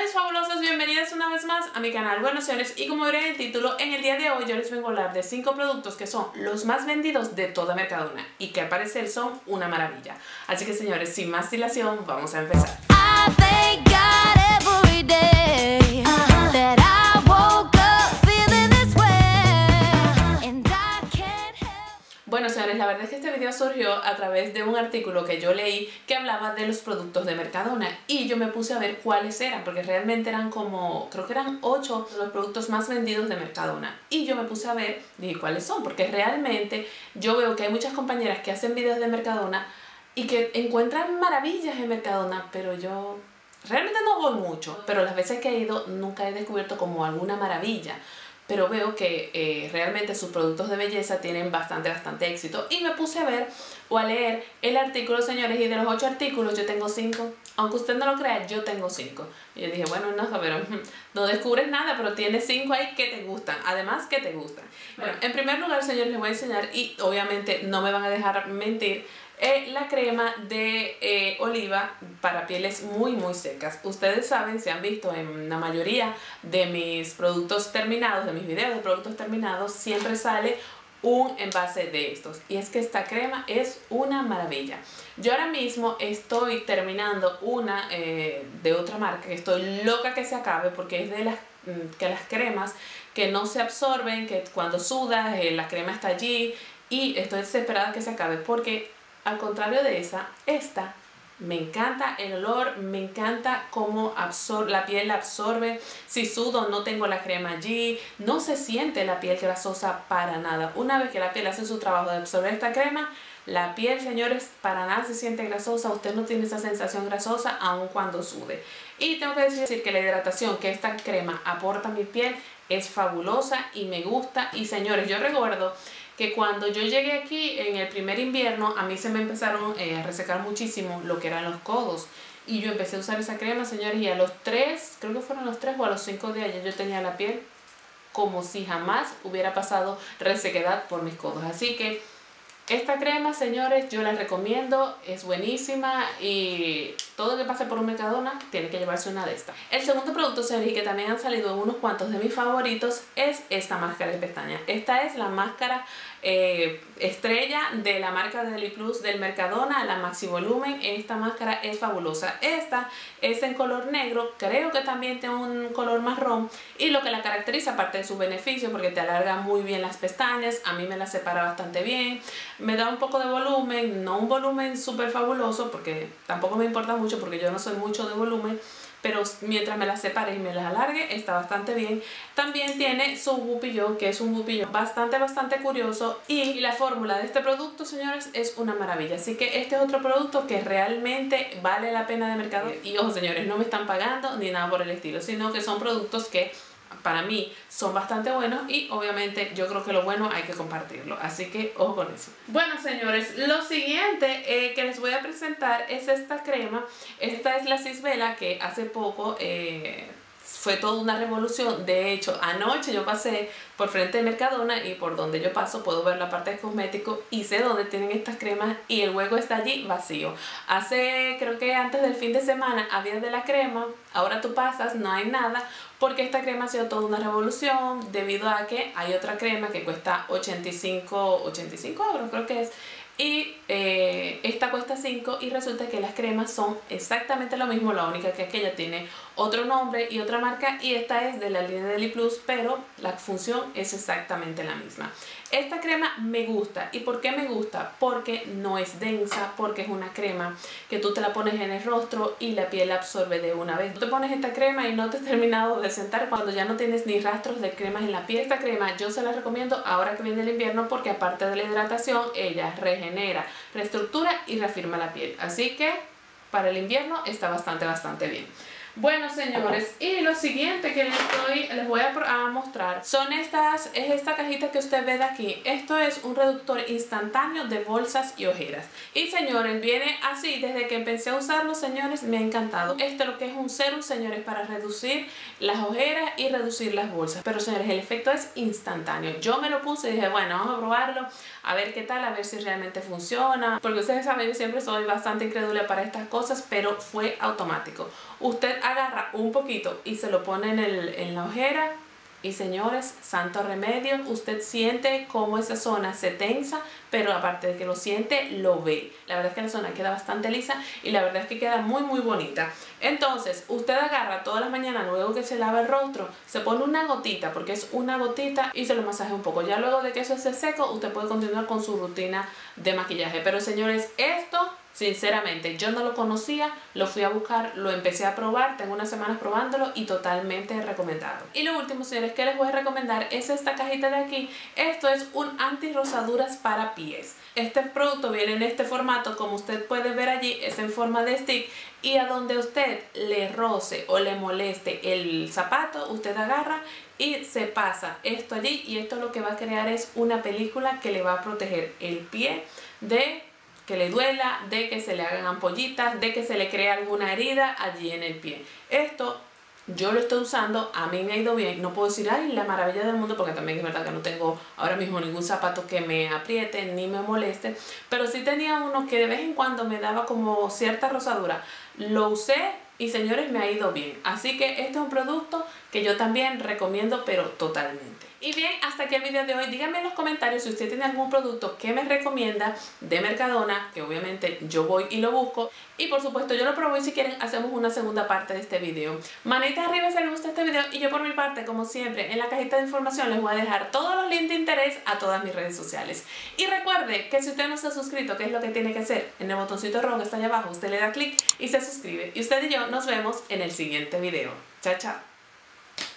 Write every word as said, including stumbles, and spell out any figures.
Señores fabulosos, bienvenidos una vez más a mi canal. Bueno, señores, y como verán en el título, en el día de hoy yo les vengo a hablar de cinco productos que son los más vendidos de toda Mercadona y que al parecer son una maravilla. Así que, señores, sin más dilación, vamos a empezar. Bueno, señores, la verdad es que este video surgió a través de un artículo que yo leí que hablaba de los productos de Mercadona y yo me puse a ver cuáles eran, porque realmente eran como, creo que eran ocho los productos más vendidos de Mercadona, y yo me puse a ver, dije, cuáles son, porque realmente yo veo que hay muchas compañeras que hacen videos de Mercadona y que encuentran maravillas en Mercadona, pero yo realmente no voy mucho, pero las veces que he ido nunca he descubierto como alguna maravilla. Pero veo que eh, realmente sus productos de belleza tienen bastante, bastante éxito. Y me puse a ver o a leer el artículo, señores, y de los ocho artículos yo tengo cinco. Aunque usted no lo crea, yo tengo cinco. Y yo dije, bueno, no, pero no descubres nada, pero tienes cinco ahí que te gustan. Además, que te gustan. Bueno, en primer lugar, señores, les voy a enseñar, y obviamente no me van a dejar mentir, Eh, la crema de eh, oliva para pieles muy muy secas. Ustedes saben, si han visto en la mayoría de mis productos terminados, de mis videos de productos terminados, siempre sale un envase de estos. Y es que esta crema es una maravilla. Yo ahora mismo estoy terminando una eh, de otra marca que estoy loca que se acabe, porque es de las, que las cremas que no se absorben, que cuando sudas eh, la crema está allí, y estoy desesperada que se acabe porque al contrario de esa, esta me encanta el olor, me encanta cómo absorbe, la piel la absorbe. Si sudo no tengo la crema allí, no se siente la piel grasosa para nada. Una vez que la piel hace su trabajo de absorber esta crema, la piel, señores, para nada se siente grasosa. Usted no tiene esa sensación grasosa aun cuando sude. Y tengo que decir que la hidratación que esta crema aporta a mi piel es fabulosa y me gusta. Y señores, yo recuerdo que cuando yo llegué aquí en el primer invierno, a mí se me empezaron eh, a resecar muchísimo lo que eran los codos. Y yo empecé a usar esa crema, señores, y a los tres, creo que fueron los tres o a los cinco días ya yo tenía la piel como si jamás hubiera pasado resequedad por mis codos. Así que esta crema, señores, yo la recomiendo, es buenísima y todo que pase por un Mercadona tiene que llevarse una de estas. El segundo producto, señores, y que también han salido en unos cuantos de mis favoritos, es esta máscara de pestañas. Esta es la máscara eh, estrella de la marca Deli Plus del Mercadona, la Maxi Volumen. Esta máscara es fabulosa. Esta es en color negro, creo que también tiene un color marrón, y lo que la caracteriza, aparte de su beneficio, porque te alarga muy bien las pestañas, a mí me las separa bastante bien, me da un poco de volumen, no un volumen súper fabuloso, porque tampoco me importa mucho, porque yo no soy mucho de volumen, pero mientras me las separe y me las alargue, está bastante bien. También tiene su bupillón, que es un bupillón bastante, bastante curioso, y la fórmula de este producto, señores, es una maravilla. Así que este es otro producto que realmente vale la pena de Mercadona. Y ojo, señores, no me están pagando ni nada por el estilo, sino que son productos que para mí son bastante buenos y obviamente yo creo que lo bueno hay que compartirlo, así que ojo con eso. Bueno, señores, lo siguiente eh, que les voy a presentar es esta crema. Esta es la Cisbela, que hace poco eh, fue toda una revolución. De hecho, anoche yo pasé por frente de Mercadona y por donde yo paso puedo ver la parte de cosméticos y sé dónde tienen estas cremas y el hueco está allí vacío. Hace, creo que antes del fin de semana había de la crema, ahora tú pasas, no hay nada, porque esta crema ha sido toda una revolución debido a que hay otra crema que cuesta ochenta y cinco euros, creo que es, y eh, esta cuesta cinco, y resulta que las cremas son exactamente lo mismo, la única que aquella tiene otro nombre y otra marca, y esta es de la línea Deli Plus, pero la función es exactamente la misma. Esta crema me gusta. ¿Y por qué me gusta? Porque no es densa, porque es una crema que tú te la pones en el rostro y la piel la absorbe de una vez. Tú te pones esta crema y no te has terminado de sentar cuando ya no tienes ni rastros de cremas en la piel. Esta crema yo se la recomiendo ahora que viene el invierno, porque aparte de la hidratación, ella regenera, reestructura y reafirma la piel. Así que para el invierno está bastante, bastante bien. Bueno, señores, y lo siguiente que les, estoy, les voy a, a mostrar son estas, es esta cajita que usted ve de aquí. Esto es un reductor instantáneo de bolsas y ojeras. Y señores, viene así, desde que empecé a usarlo, señores, me ha encantado. Esto lo que es un serum, señores, para reducir las ojeras y reducir las bolsas. Pero señores, el efecto es instantáneo. Yo me lo puse y dije, bueno, vamos a probarlo, a ver qué tal, a ver si realmente funciona. Porque ustedes saben, yo siempre soy bastante incrédula para estas cosas, pero fue automático. Usted agarra un poquito y se lo pone en, el, en la ojera. Y señores, santo remedio, usted siente cómo esa zona se tensa, pero aparte de que lo siente, lo ve. La verdad es que la zona queda bastante lisa y la verdad es que queda muy muy bonita. Entonces, usted agarra todas las mañanas, luego que se lava el rostro, se pone una gotita, porque es una gotita, y se lo masajea un poco. Ya luego de que eso esté seco, usted puede continuar con su rutina de maquillaje. Pero señores, esto... sinceramente, yo no lo conocía, lo fui a buscar, lo empecé a probar, tengo unas semanas probándolo y totalmente recomendado. Y lo último, señores, que les voy a recomendar es esta cajita de aquí. Esto es un anti-rosaduras para pies. Este producto viene en este formato, como usted puede ver allí, es en forma de stick. Y a donde usted le roce o le moleste el zapato, usted agarra y se pasa esto allí. Y esto lo que va a crear es una película que le va a proteger el pie de... que le duela, de que se le hagan ampollitas, de que se le crea alguna herida allí en el pie. Esto yo lo estoy usando, a mí me ha ido bien. No puedo decir, ay, la maravilla del mundo, porque también es verdad que no tengo ahora mismo ningún zapato que me apriete ni me moleste. Pero sí tenía uno que de vez en cuando me daba como cierta rosadura. Lo usé y señores, me ha ido bien. Así que este es un producto que yo también recomiendo, pero totalmente. Y bien, hasta aquí el video de hoy. Díganme en los comentarios si usted tiene algún producto que me recomienda de Mercadona, que obviamente yo voy y lo busco. Y por supuesto yo lo pruebo y si quieren hacemos una segunda parte de este video. Manita arriba si les gusta este video y yo por mi parte, como siempre, en la cajita de información les voy a dejar todos los links de interés a todas mis redes sociales. Y recuerde que si usted no se ha suscrito, ¿qué es lo que tiene que hacer? En el botoncito rojo que está allá abajo, usted le da clic y se suscribe. Y usted y yo nos vemos en el siguiente video. Chao, chao.